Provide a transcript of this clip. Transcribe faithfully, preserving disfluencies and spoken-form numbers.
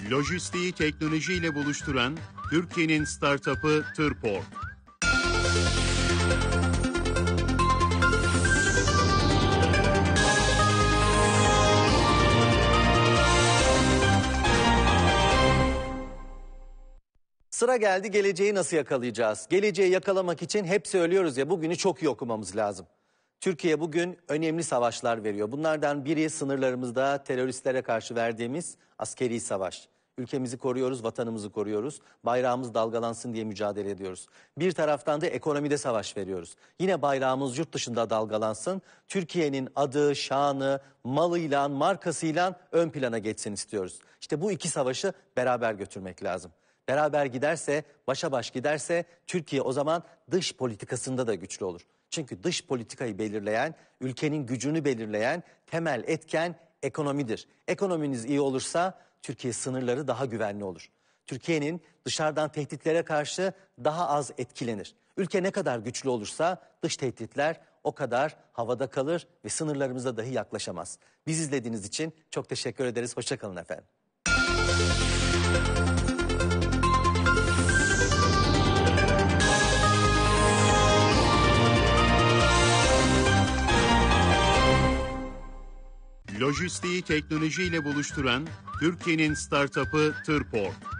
Lojistiği teknolojiyle buluşturan Türkiye'nin startup'ı Tırport. Sıra geldi, geleceği nasıl yakalayacağız? Geleceği yakalamak için hep söylüyoruz ya, bugünü çok iyi okumamız lazım. Türkiye bugün önemli savaşlar veriyor. Bunlardan biri sınırlarımızda teröristlere karşı verdiğimiz askeri savaş. Ülkemizi koruyoruz, vatanımızı koruyoruz. Bayrağımız dalgalansın diye mücadele ediyoruz. Bir taraftan da ekonomide savaş veriyoruz. Yine bayrağımız yurt dışında dalgalansın. Türkiye'nin adı, şanı, malıyla, markasıyla ön plana geçsin istiyoruz. İşte bu iki savaşı beraber götürmek lazım. Beraber giderse, başa baş giderse Türkiye o zaman dış politikasında da güçlü olur. Çünkü dış politikayı belirleyen, ülkenin gücünü belirleyen temel etken ekonomidir. Ekonominiz iyi olursa Türkiye sınırları daha güvenli olur. Türkiye'nin dışarıdan tehditlere karşı daha az etkilenir. Ülke ne kadar güçlü olursa dış tehditler o kadar havada kalır ve sınırlarımıza dahi yaklaşamaz. Biz izlediğiniz için çok teşekkür ederiz. Hoşça kalın efendim. Lojistiği teknolojiyle buluşturan Türkiye'nin startup'ı Tırport.